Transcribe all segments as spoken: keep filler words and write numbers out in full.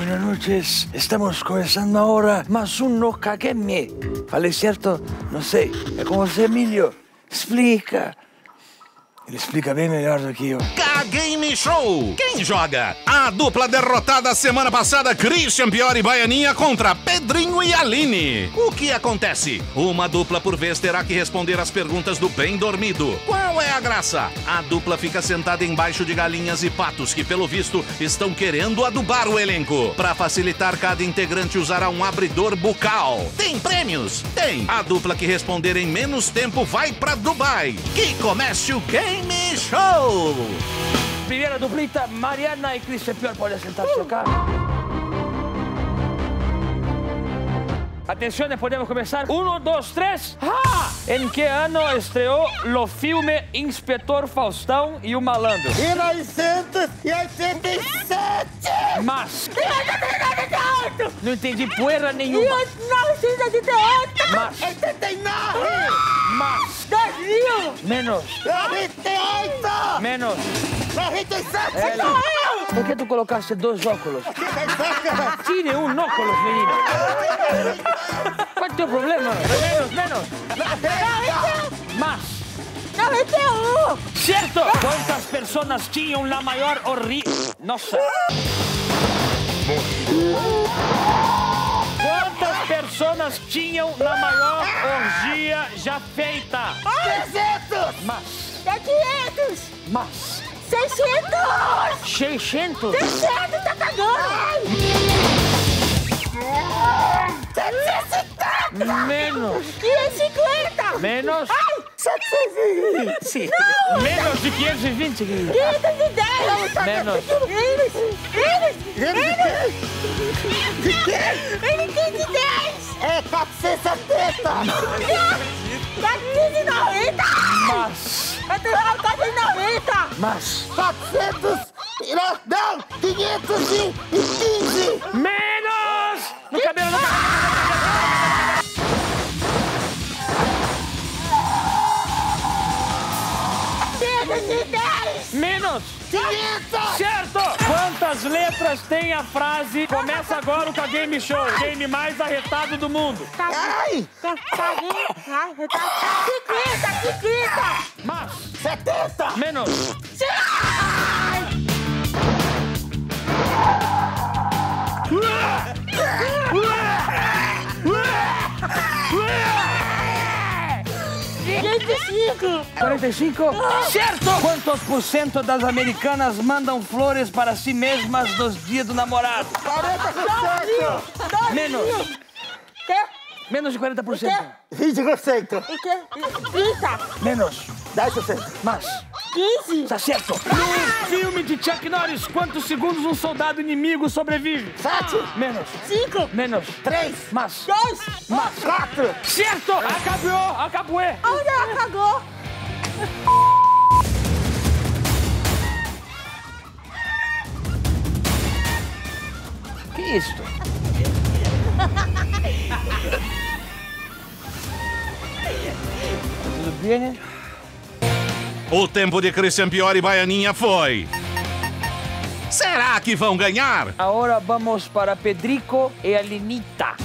buenas noches. Estamos começando agora mais um No Caguei-me. Falei certo? Não sei. É com você, Emílio. Explica. Ele explica bem melhor do que eu. Caguei-me Show! Quem joga? A dupla derrotada semana passada, Christian Pior e Baianinha contra Pedrinho e Aline. O que acontece? Uma dupla por vez terá que responder as perguntas do bem dormido. Qual é a graça? A dupla fica sentada embaixo de galinhas e patos que, pelo visto, estão querendo adubar o elenco. Para facilitar, cada integrante usará um abridor bucal. Tem prêmios? Tem! A dupla que responder em menos tempo vai para Dubai. Que comece o Game Show! Primeira duplita, Mariana e Christian Pior podem sentar-se acá. Atenção, podemos começar? Um, dois, três. Ah! Em que ano estreou o filme Inspetor Faustão e o Malandro? mil novecentos e oitenta e sete! Mas... mil novecentos e oitenta e oito! Não entendi poeira nenhuma. mil novecentos e oitenta e oito! Mas... oitenta e nove! Mas... dois mil! Menos. noventa e oito! Menos. noventa e sete! É, Sou eu! Por que tu colocaste dois óculos? Tire um óculos, menino. Qual é o teu problema? Menos, menos. Mas... noventa e um! Certo! Quantas pessoas tinham na maior orgia... Nossa! Quantas pessoas tinham na maior orgia já feita? trezentos! Mas... quinhentos! Mas... seiscentos! seiscentos? seiscentos, tá cagando! setecentos e cinquenta! Menos. quinhentos e cinquenta! Menos. Ai! setecentos e vinte! Não! Menos de quinhentos e vinte. quinhentos e dez! Menos. Menos! Menos! Menos! quinhentos e dez! É quatrocentos e setenta! quatrocentos e noventa! Mas... quatrocentos e noventa! Mas... quatrocentos... Não! quinhentos e quinze! Menos! No cabelo, no cabelo! quinhentos e dez! Menos! quinhentos! Certo! Quantas letras tem a frase começa agora o Caguei-me Show, game mais arretado do mundo? Ai! Ai, eu tava... cinquenta! cinquenta! Mas... setenta! Menos! Ai! quarenta e cinco! quarenta e cinco? Certo! Quantos por cento das americanas mandam flores para si mesmas nos dias do namorado? quarenta por cento! Menos. Quê? Menos de quarenta por cento. vinte por cento! O quê? trinta! Menos. dez por cento! Mas... quinze! Tá certo. No filme de Chuck Norris, quantos segundos um soldado inimigo sobrevive? sete! Menos. cinco! Menos. três! Mas... dois! Mas... quatro! Certo! Acabou! Acabou! Onde ela cagou? Que é isto? Tudo bem? O tempo de Christian Pior e Baianinha foi... Será que vão ganhar? Agora vamos para Pedrico e Alinita.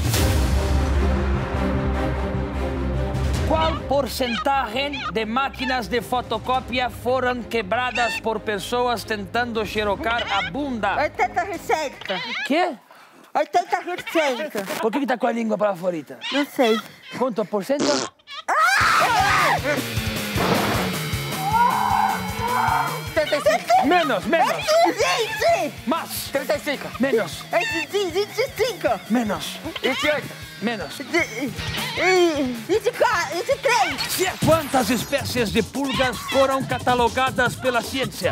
Qual porcentagem de máquinas de fotocópia foram quebradas por pessoas tentando xerocar a bunda? oitenta por cento! Quê? oitenta por cento! Por que que tá com a língua para fora? Não sei. Quanto por cento? trinta e cinco! Menos, menos. vinte! Mais. trinta e cinco! Menos. vinte e cinco! Menos. vinte e oito! Menos. vinte e quatro! vinte e três! Quantas espécies de pulgas foram catalogadas pela ciência?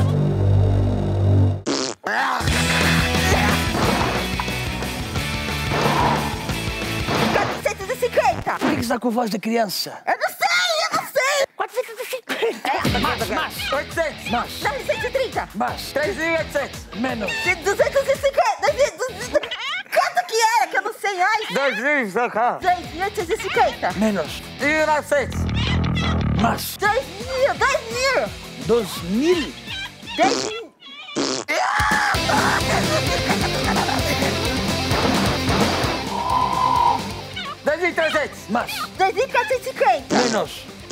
quatrocentos e cinquenta! Por que que você tá com voz de criança? Eu não sei! Eu não sei! quatrocentos e cinquenta! Mais, mais. oitocentos! Mais. novecentos e trinta! Mais. três mil e oitocentos! Menos. duzentos e cinquenta! Quanto que era que eu não sei? Ai! dois mil e cinquenta! dois mil oitocentos e cinquenta! Menos. mil e novecentos! Mais. dois mil! dois mil! Dois mil. dez mil! mil e trezentos. Mais. dez mil quatrocentos e cinquenta. Menos.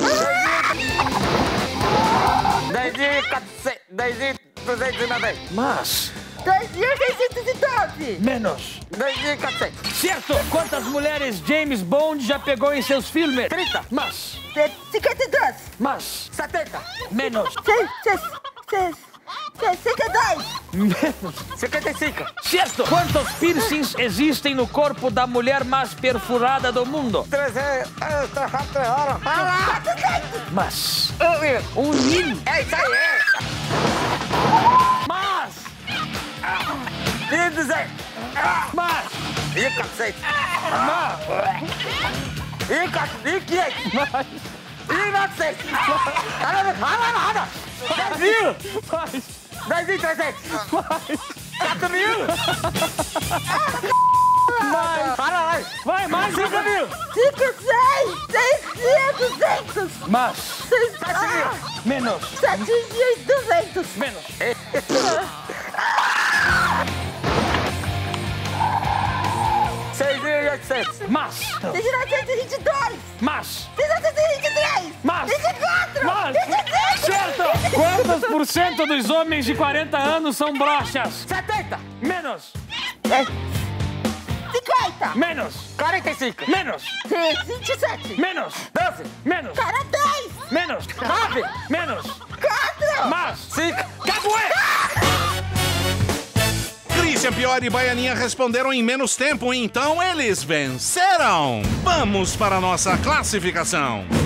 dez mil e quatrocentos. dez mil duzentos e noventa. Mais. dez mil seiscentos e doze. Menos. dez mil e quatrocentos. Certo. Quantas mulheres James Bond já pegou em seus filmes? trinta. Mais. cinquenta e dois. Mais. setenta. Menos. sessenta e dois. Menos. cinquenta e cinco. Certo. Quantos piercings existem no corpo da mulher mais perfurada do mundo? trezentos. quatrocentos horas. Mais. Um Um mil. É isso aí. É. Mais. mil e duzentos. Mais. mil e quatrocentos. Mais. mil e quatrocentos. mil e quinhentos. Mais. mil e novecentos. Roda, roda, roda. dez mil. Mais. dez mil e trezentos. quatro mil. Mais. Para lá. Vai, mais. cinco mil. cinco, seis, seis mil, duzentos. Mais. sete mil. Menos. sete mil e duzentos. Menos. seis mil e oitocentos. Mais. seis mil novecentos e vinte e dois. Mais. seis mil novecentos e vinte e três. Mais. vinte e quatro. Mais. vinte e cinco. Certo. Quantos por cento dos homens de quarenta anos são broxas? setenta. Menos. cinquenta. Menos. quarenta e cinco. Menos. vinte e sete. Menos. doze. Menos. Cara, dez. Menos. nove. Menos. quatro. Mais. cinco. Capoeira. Christian Piori e Baianinha responderam em menos tempo, então eles venceram. Vamos para a nossa classificação.